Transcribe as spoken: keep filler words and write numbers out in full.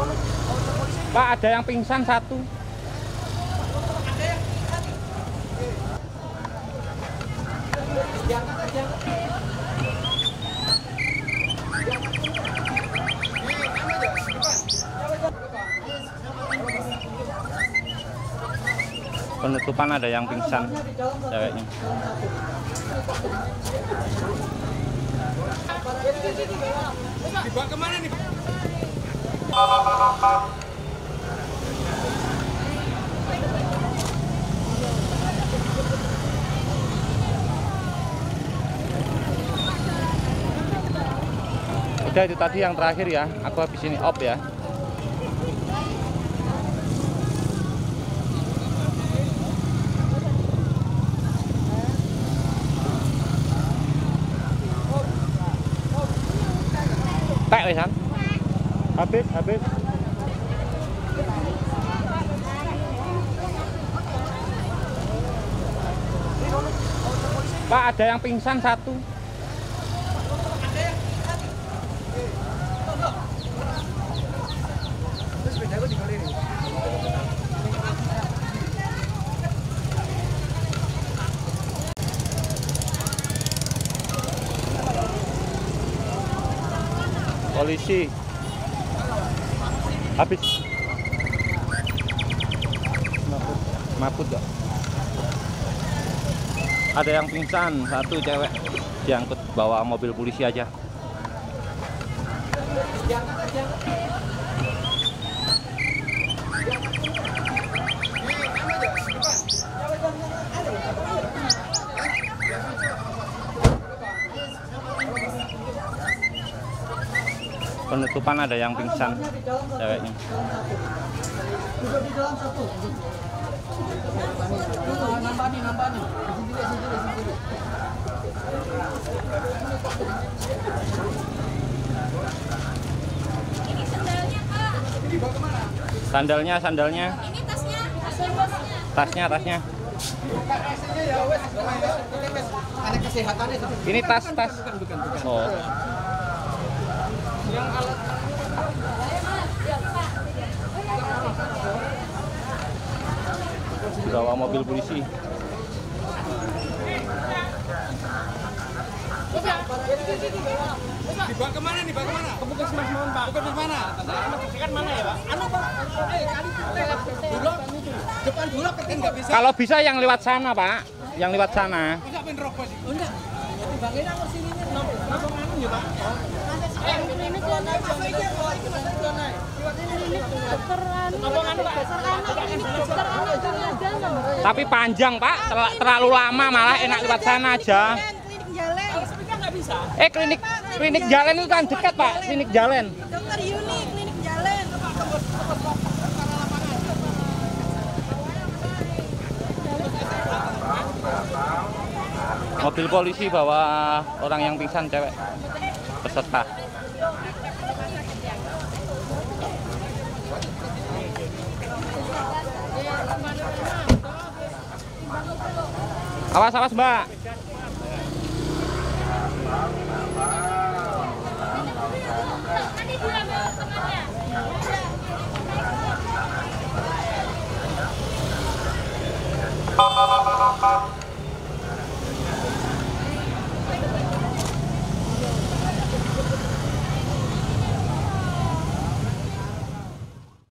Pak, ada yang pingsan satu. Penutupan ada yang pingsan ceweknya. Dibawa kemana nih? Udah, itu tadi yang terakhir ya. Aku habis ini op ya. Tek wesan. Habis, habis. Pak, ada yang pingsan satu. Polisi habis mabut, mabut gak? Ada yang pingsan satu cewek, diangkut bawa mobil polisi aja. Penutupan ada yang pingsan ceweknya. Ini sandalnya, Pak. Sandalnya, sandalnya. Ini tasnya, tasnya bosnya. Tasnya, tasnya. Ini tas, tas. Oh. Bawa mobil polisi. Dibawa kemana nih? Bawa kemana? Ke Puskesmas Maun, Pak. Puskesmas mana? Kan mana ya, Pak? Anu, Pak. Eh, kali Bulog. Depan Bulog kan nggak bisa. Kalau bisa yang lewat sana, Pak. Yang lewat sana. Bisa main rokok sih. Oh, enggak. Bangin aku sini nih. Napa nganu ya, Pak? Eh, ini kono aja. Ini dokter anu. Apa nganu, Pak? Ini dokter anak Jana. Tapi panjang, Pak. Terla- terlalu lama, malah enak lewat sana aja. Klinik Jalen. Sepeda nggak bisa. Eh, klinik klinik Jalen itu kan dekat, Pak. Klinik Jalen. Dokter Yuni, klinik Jalen. Mobil polisi bawa orang yang pingsan cewek peserta. Awas, awas, Mbak.